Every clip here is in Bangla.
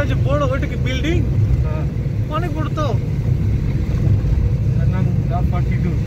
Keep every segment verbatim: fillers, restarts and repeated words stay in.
যে বড় ওইটা কি বিল্ডিং? হ্যাঁ অনেক বড় তো। এর নাম দা ফর্টি টু।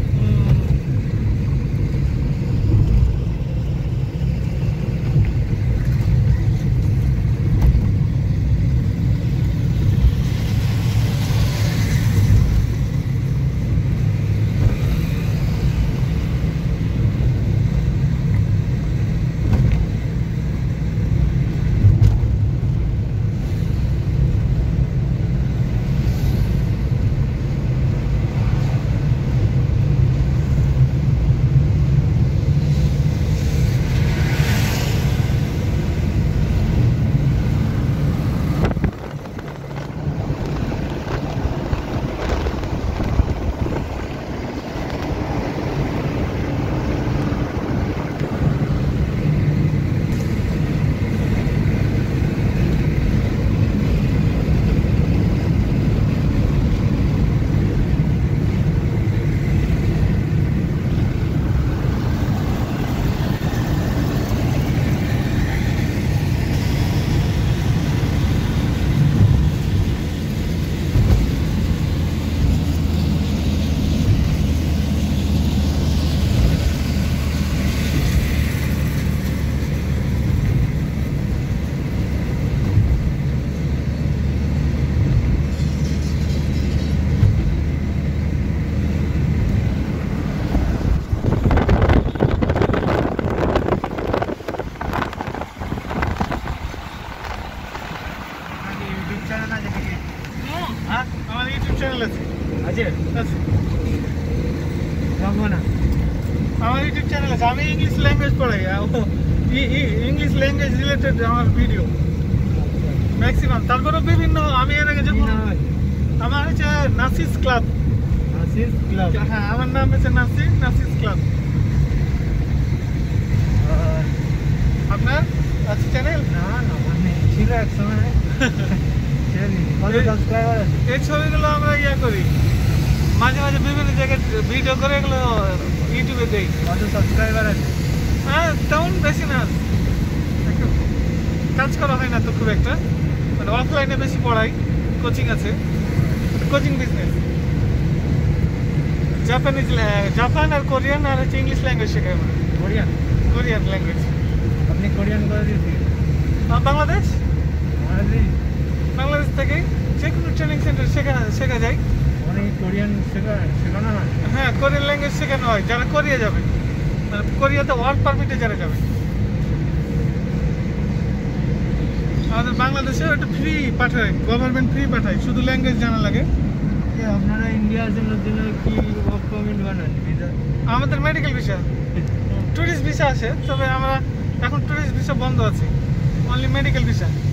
আমার ইউটিউব চ্যানেল আছে। আছে আছে। রামনা আমার ইউটিউব চ্যানেল আছে। আমি ইংলিশ ল্যাঙ্গুয়েজ পড়াই। ইংলিশ ল্যাঙ্গুয়েজ রিলেটেড আমার ভিডিও ম্যাক্সিমাম। তারপরেও বিভিন্ন আমি এর আগে যখন আমার হচ্ছে নাসিস ক্লাব। নাসিস ক্লাব। হ্যাঁ আমার নাম হচ্ছে নাসিস নাসিস ক্লাব। আপনার আছে চ্যানেল? না না মানে ছিল এক সময়। কত সাবস্ক্রাইবার আছে? এই ছবিগুলো আমরা ইয়া করি মাঝে মাঝে বিভিন্ন জায়গায় ভিডিও করে এগুলো ইউটিউবে দেই। কত সাবস্ক্রাইবার আছে? হ্যাঁ তেমন বেশি না, একটু কাজ করা হয় না তো খুব একটা, মানে অফলাইনে বেশি পড়াই, কোচিং আছে, কোচিং বিজনেস। জাপানিজ জাপান আর কোরিয়ান আর হচ্ছে ইংলিশ ল্যাঙ্গুয়েজ শেখাই আমরা। Korean Korean language. আপনি কোরিয়ান করে দিয়েছি? বাংলাদেশ বাংলাদেশ বাংলাদেশ থেকেই যে কোনো ট্রেনিং সেন্টার শেখা শেখা যায়। মানে কোরিয়ান শেখা শেখানো হয়? হ্যাঁ কোরিয়ান ল্যাঙ্গুয়েজ শেখানো হয় যারা কোরিয়া যাবে, মানে কোরিয়াতে ওয়ার্ক পারমিটে যারা যাবে। আমাদের বাংলাদেশে ওটা ফ্রি পাঠায়, গভর্নমেন্ট ফ্রি পাঠায়, শুধু ল্যাঙ্গুয়েজ জানা লাগে। আপনারা ইন্ডিয়া আসার জন্য কি ওয়ার্ক পারমিট বানান? ভিসা? আমাদের মেডিকেল ভিসা, ট্যুরিস্ট ভিসা আছে, তবে আমরা এখন ট্যুরিস্ট ভিসা বন্ধ আছে, অনলি মেডিকেল ভিসা।